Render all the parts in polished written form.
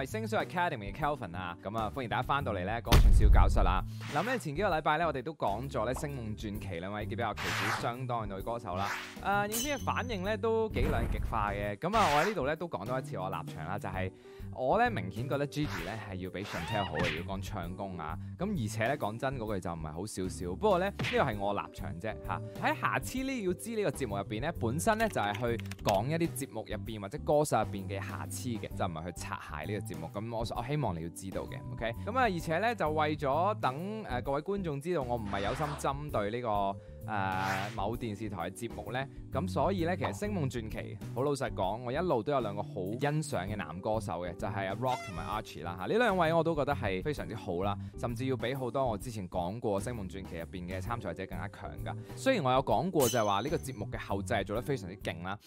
係星水 Academy 嘅 Kelvin 啊，咁啊歡迎大家翻到嚟咧歌唱小教室啦。嗱咁前幾個禮拜咧，我哋都講咗咧星夢傳奇兩位比較旗子相當嘅女歌手啦。影片嘅反應咧都幾兩極化嘅。咁啊，我喺呢度咧都講多一次我立場啦，就係、我咧明顯覺得 Gigi 咧係要比 Chantel 好嘅，如果講唱功啊。咁而且咧講真嗰句就唔係好少少，不過咧呢個係我立場啫嚇。喺下次呢要知呢個節目入邊咧，本身咧就係去講一啲節目入邊或者歌手入邊嘅瑕疵嘅，就唔係去擦鞋呢個節目。咁我希望你要知道嘅 ，OK？ 咁啊，而且咧就為咗等各位觀眾知道我唔係有心針對呢、個某電視台嘅節目咧，咁所以咧其實星夢傳奇好老實講，我一路都有兩個好欣賞嘅男歌手嘅，就係阿 Rock 同埋 Archie 啦嚇，呢兩位我都覺得係非常之好啦，甚至要比好多我之前講過星夢傳奇入邊嘅參賽者更加強噶。雖然我有講過就係話呢個節目嘅後製係做得非常之勁啦。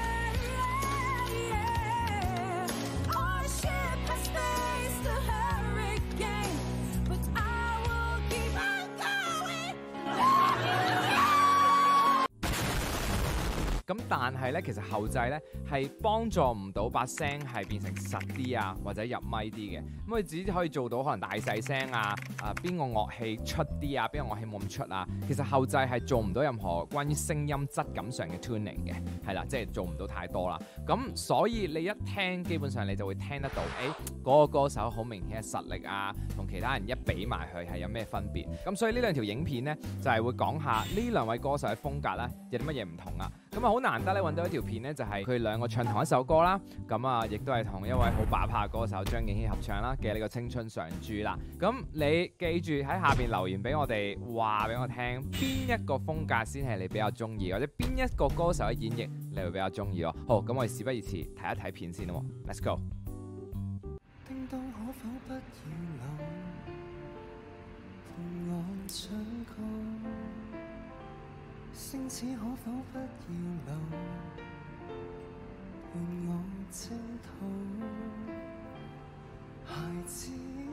咁但係咧，其實後製咧係幫助唔到把聲係變成實啲啊，或者入咪啲嘅。咁佢只可以做到可能大細聲啊，邊個樂器出啲啊，邊個樂器冇咁出啊。其實後製係做唔到任何關於聲音質感上嘅 tuning 嘅，係啦，即係做唔到太多啦。咁所以你一聽，基本上你就會聽得到，嗰個歌手好明顯嘅實力啊，同其他人一比埋佢係有咩分別。咁所以呢兩條影片咧就係會講下呢兩位歌手嘅風格咧有啲乜嘢唔同啊。咁啊好難得咧揾到一條片咧，就係佢兩個唱同一首歌啦。咁啊，亦都係同一位好把炮嘅歌手張敬軒合唱啦嘅呢個青春常駐啦。咁你記住喺下邊留言俾我哋，話俾我聽邊一個風格先係你比較中意，或者邊一個歌手嘅演繹你會比較中意咯。好，咁我哋事不宜遲，睇一睇片先咯。Let's go。 叮當可否不要留，伴我長高。星子可否不要留，伴我征討。孩子，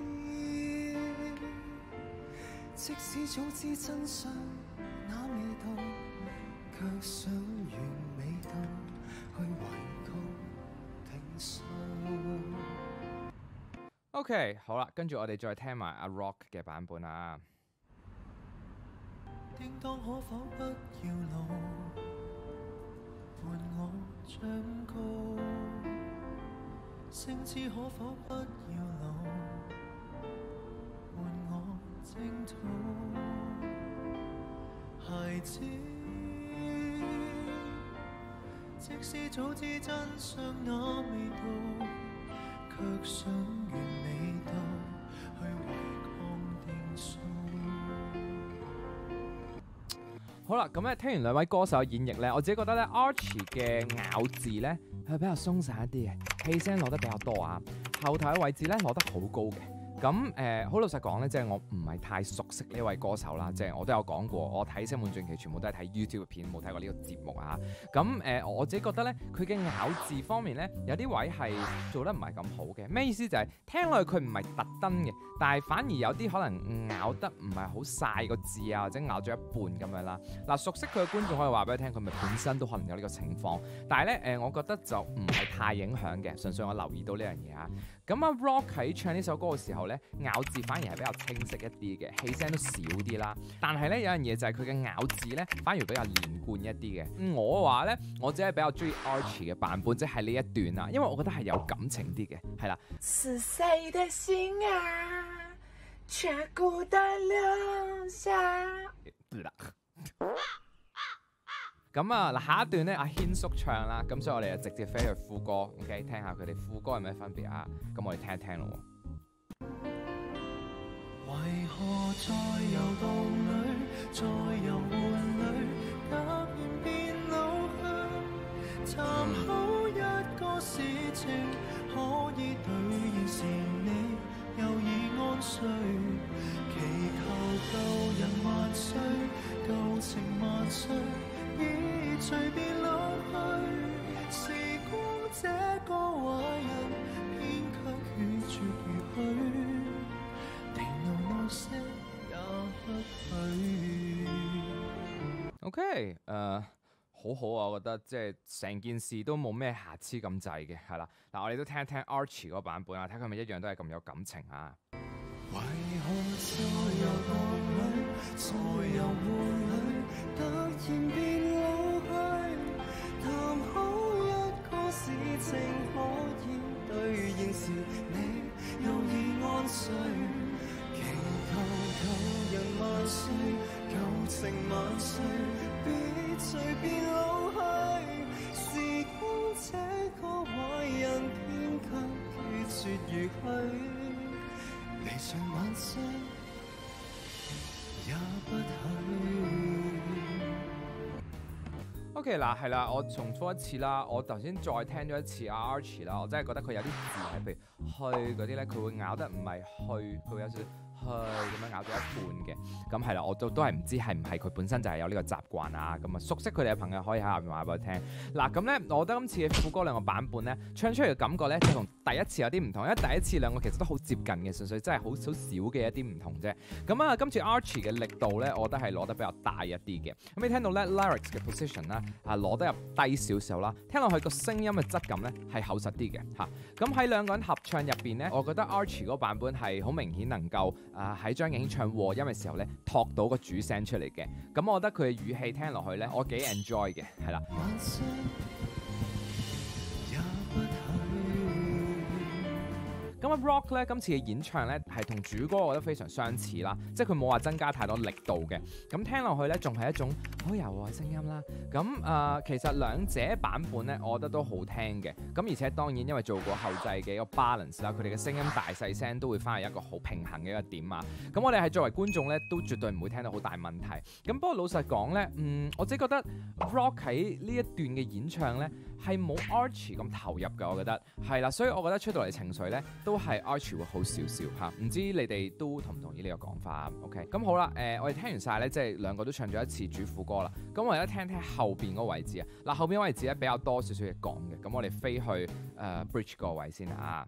即使早知真相那味道，卻想完美到去違抗定數。 OK， 好啦，跟住我哋再聽埋阿 Rock 嘅版本啊。 叮當可否不要老，伴我長高。星子可否不要留，伴我征討。孩子，即使早知真相那味道，卻想完美到去違抗定數。 好啦，咁咧聽完兩位歌手嘅演繹咧，我自己覺得咧 Archie 嘅咬字咧係比較鬆散一啲嘅，氣聲攞得比較多啊，後台嘅位置咧攞得好高嘅。咁好老實講咧，即係我唔係太熟悉呢位歌手啦，即係我都有講過，我睇星夢傳奇全部都係睇 YouTube 片，冇睇過呢個節目啊。咁我自己覺得咧，佢嘅咬字方面咧，有啲位係做得唔係咁好嘅。咩意思？就係聽落去佢唔係特登嘅，但係反而有啲可能咬得唔係好晒個字啊，或者咬咗一半咁樣啦。嗱，熟悉佢嘅觀眾可以話俾佢聽，佢咪本身都可能有呢個情況。但係咧我覺得就唔係太影響嘅，純粹我留意到呢樣嘢啊。咁阿 Rock 喺唱呢首歌嘅時候咧，咬字反而係比較清晰一啲嘅，氣聲都少啲啦。但係咧有樣嘢就係佢嘅咬字咧，反而比較連貫一啲嘅。我話咧，我只係比較中意 Archie 嘅版本，即係呢一段啊，因為我覺得係有感情啲嘅，係啦。 是誰的心啊，卻孤單留下。 咁啊嗱，下一段咧阿軒叔唱啦，咁所以我哋就直接飛去副歌 ，OK， 聽下佢哋副歌有咩分別啊？咁我哋聽一聽咯。 為何在遊蕩裏，在遊玩裏，突然變老去？參考一個事情，可以兌現時你又已安睡，祈求舊人萬歲，舊情萬歲，已隨便老去。時光這個壞人，偏卻決絕如許。 OK， 好好啊，我覺得即係成件事都冇咩瑕疵咁滯嘅，係啦。嗱，我哋都聽一聽 Archie 嗰個版本啊，睇佢咪一樣都係咁有感情啊。 為何再遊蕩裏，再遊換裏，突然變老去？談好一個事情可以兌現時，你又已安睡。祈求舊人萬歲，舊情萬歲，別隨便老去。時光這個壞人，偏卻決絕如許。離場萬歲，也不許。 OK 嗱，係啦，我重複一次啦，我頭先再聽咗一次阿 Archie 啦，我真係覺得佢有啲字係譬如去嗰啲咧，佢會咬得唔係去，佢會有少少去咁樣咬咗一半嘅。咁係啦，我都係唔知係唔係佢本身就係有呢個習慣啊。咁啊，熟悉佢哋嘅朋友可以喺下面話俾我聽。嗱，咁咧，我覺得今次嘅副歌兩個版本咧，唱出嚟嘅感覺咧，就同第一次有啲唔同，因為第一次兩個其實都好接近嘅，純粹真係好少嘅一啲唔同啫。咁啊，今次 Archie 嘅力度咧，我覺得係攞得比較大一啲嘅。咁你聽到咧 lyrics 嘅 position 啦，攞得入低少少啦，聽落去個聲音嘅質感咧係厚實啲嘅嚇。咁喺兩個人合唱入邊咧，我覺得 Archie 嗰個版本係好明顯能夠喺張敬軒唱和音嘅時候咧托到個主聲出嚟嘅。咁我覺得佢嘅語氣聽落去咧，我幾 enjoy 嘅，係啦。咁啊 Rock 咧今次嘅演唱咧係同主歌我覺得非常相似啦，即係佢冇話增加太多力度嘅，咁聽落去咧仲係一種好柔和嘅聲音啦。咁其實兩者版本咧，我覺得都好聽嘅。咁而且當然因為做過後製嘅一個 balance 啦，佢哋嘅聲音大細聲都會翻去一個好平衡嘅一個點啊。咁我哋係作為觀眾咧，都絕對唔會聽到好大問題。咁不過老實講咧，我自己覺得 Rock 喺呢一段嘅演唱咧係冇 Archie 咁投入嘅，我覺得係啦，所以我覺得出到嚟情緒咧都係 Archie 會好少少嚇，唔知你哋都同唔同意呢個講法 ？OK， 咁好啦，我哋聽完晒咧，即係兩個都唱咗一次主副歌啦。咁我哋而家聽聽後邊嗰個位置啊。嗱，後邊位置咧比較多少少嘢講嘅，咁我哋飛去bridge 個位先啊。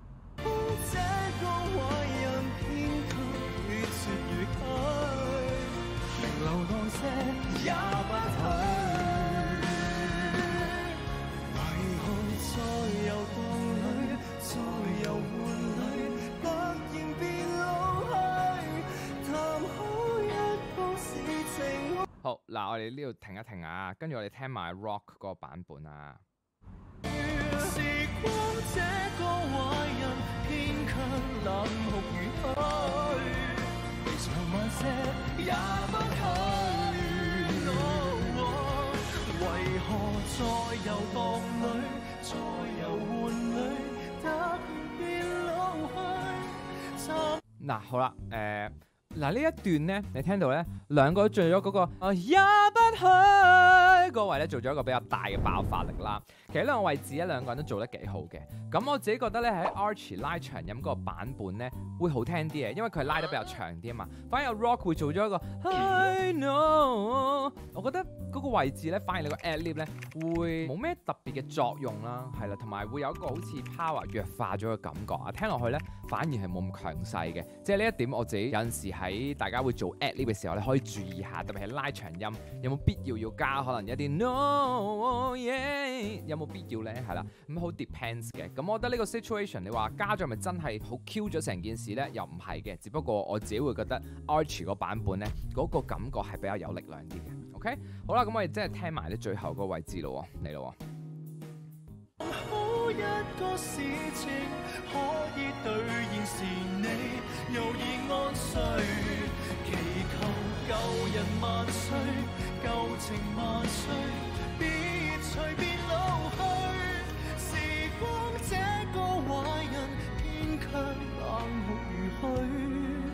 好嗱，我哋呢度停一停啊，跟住我哋聽埋 Rock 個版本啊。時光這個壞人，偏卻冷酷如許，離場晚些也不許。為何在遊蕩裏，在遊玩裏，突然變老去？嗱，好啦，嗱呢一段咧，你聽到咧，兩個都做咗嗰個也不許嗰位咧，做咗一個比較大嘅爆發力啦。其實呢個位置咧，兩個人都做得幾好嘅。咁我自己覺得咧，喺 Archie 拉長音嗰個版本咧，會好聽啲嘅，因為佢拉得比較長啲啊嘛。反而 Rock 會做咗一個 I know， 我覺得嗰個位置咧，反而你個 ad-lib 咧會冇咩特別嘅作用啦，係啦，同埋會有一個好似 power 弱化咗嘅感覺啊。聽落去咧，反而係冇咁強勢嘅。即係呢一點，我自己有陣時喺大家會做 ad-lib 嘅時候咧，可以注意下，特別係拉長音有冇必要加可能一啲 no yeah 有冇必要咧？係啦，咁好 depends 嘅。咁我覺得呢個 situation 你話加咗咪真係好 Q 咗成件事咧？又唔係嘅，只不過我自己會覺得 Archie 個版本咧嗰個感覺係比較有力量啲嘅。OK， 好啦，咁我哋真係聽埋啲最後嗰個位置咯，嚟咯。 好一個事情可以兌現時，你又已安睡，祈求舊人萬歲，舊情萬歲，別隨便老去。時光這個壞人，偏卻冷酷如許。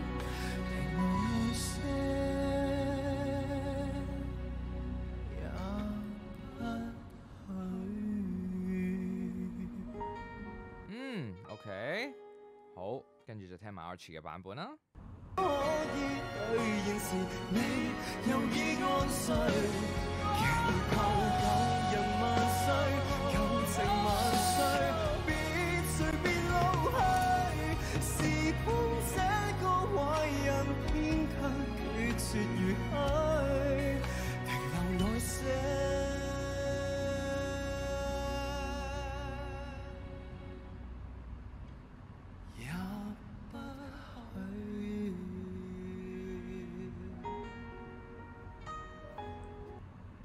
OK， 好，跟住就聽埋 Archie 嘅版本啦。 可以兌現時，你又已安睡，祈求舊人萬歲，舊情萬歲，別隨便老去。時光這個壞人，偏卻決絕如許，停留耐些。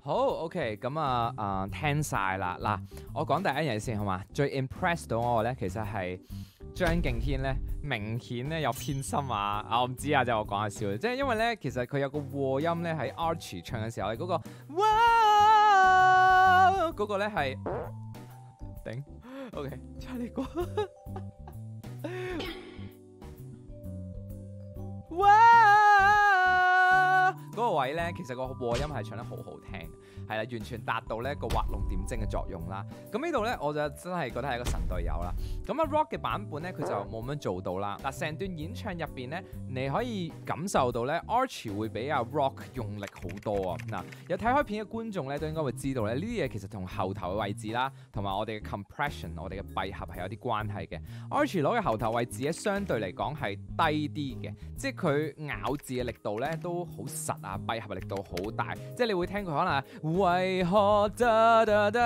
好 OK， 咁聽晒啦。嗱，我講第一樣先好嘛？最 impress 到我咧，其實係張敬軒咧，明顯咧有偏心啊！我唔知啊，就我講下笑，即係因為咧，其實佢有個和音咧喺 Archie 唱嘅時候咧，嗰個哇嗰個咧係頂 OK， 唱呢個哇嗰個位咧，其實個和音係唱得好好聽。係啦，完全達到呢個畫龍點睛嘅作用啦。咁呢度咧，我就真係覺得係一個神隊友啦。咁啊 Rock 嘅版本咧，佢就冇咁樣做到啦。嗱，成段演唱入邊咧，你可以感受到咧 Archie 會比阿 Rock 用力好多啊。嗱，有睇開片嘅觀眾咧，都應該會知道咧，呢啲嘢其實同後頭嘅位置啦，同埋我哋嘅 compression， 我哋嘅閉合係有啲關係嘅。Archie 攞嘅後頭位置咧，相對嚟講係低啲嘅，即係佢咬字嘅力度咧都好實啊，閉合嘅力度好大，即係你會聽佢可能為何好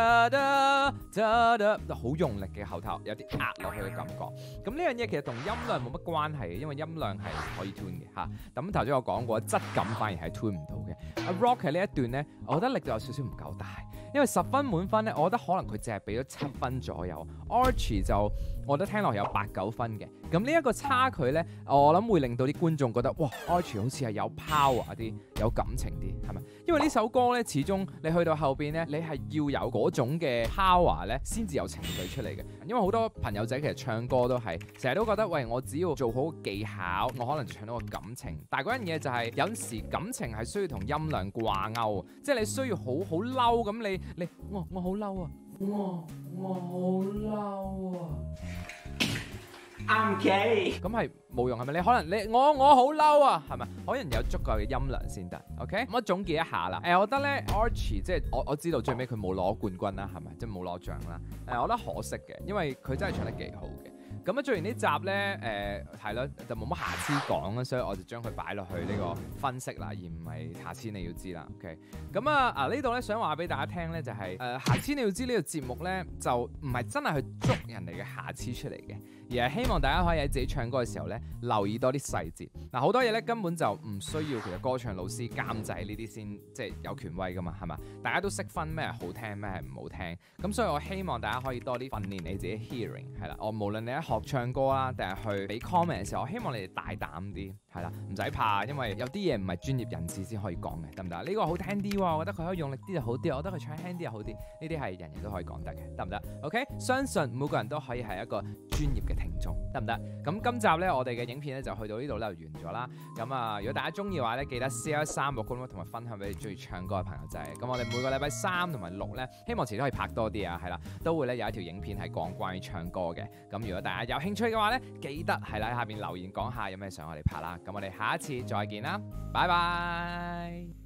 用力嘅後頭，有啲壓落去嘅感覺。咁呢樣嘢其實同音量冇乜關係嘅，因為音量係可以 tune 嘅嚇。咁頭先我講過，質感反而係 tune 唔到嘅。阿 Rock 喺呢一段咧，我覺得力度有少少唔夠大，因為10分滿分咧，我覺得可能佢淨係俾咗7分左右。Archie 就我覺得聽落有8、9分嘅。咁呢一個差距咧，我諗會令到啲觀眾覺得哇 Archie 好似係有 power 啲，有感情啲，係咪？因為呢首歌咧，始終你去到後邊咧，你係要有嗰種嘅 power 咧，先至有情緒出嚟嘅。因為好多朋友仔其實唱歌都係成日都覺得，喂，我只要做好技巧，我可能就唱到個感情。但係嗰樣嘢就係有陣時感情係需要同音量掛鈎，即係你需要好嬲咁，你我好嬲啊，我好嬲啊。 啱嘅， 咁係冇用係咪？你可能我好嬲啊，係咪？可能有足夠嘅音量先得。OK，咁我總結一下啦。我覺得咧 Archie 即係我知道最尾佢冇攞冠軍啦，係咪？即係冇攞獎啦。我覺得可惜嘅，因為佢真係唱得幾好嘅。咁做完呢集咧，係咯，就冇乜瑕疵講啦，所以我就將佢擺落去呢個分析啦，而唔係瑕疵你要知啦。OK，咁呢度咧想話俾大家聽咧，就係瑕疵你要知呢個節目咧，就唔係真係去捉人哋嘅瑕疵出嚟嘅，而係希望大家可以喺自己唱歌嘅時候咧，留意多啲細節。嗱，好多嘢咧根本就唔需要其實歌唱老師監製呢啲先即係有權威噶嘛，係嘛？大家都識分咩係好聽咩係唔好聽，咁所以我希望大家可以多啲訓練你自己 hearing 係啦。我無論你一學唱歌啦，定係去俾 comment 嘅時候，我希望你哋大膽啲，係啦，唔使怕，因為有啲嘢唔係專業人士先可以講嘅，得唔得？呢個好聽啲喎，我覺得佢可以用力啲就好啲，我覺得佢唱輕啲就好啲，呢啲係人人都可以講得嘅，得唔得 ？OK， 相信每個人都可以係一個專業嘅聽眾，得唔得？咁今集咧，我哋嘅影片咧就去到呢度咧就完咗啦。咁如果大家中意嘅話咧，記得 share 3個觀眾同埋分享俾你中意唱歌嘅朋友仔。咁我哋每個禮拜3同埋6咧，希望遲啲可以拍多啲啊，係啦，都會咧有一條影片係講關於唱歌嘅。咁如果大家有興趣嘅話咧，記得係啦喺下邊留言講下有咩想我哋拍啦。咁我哋下一次再見啦，拜拜。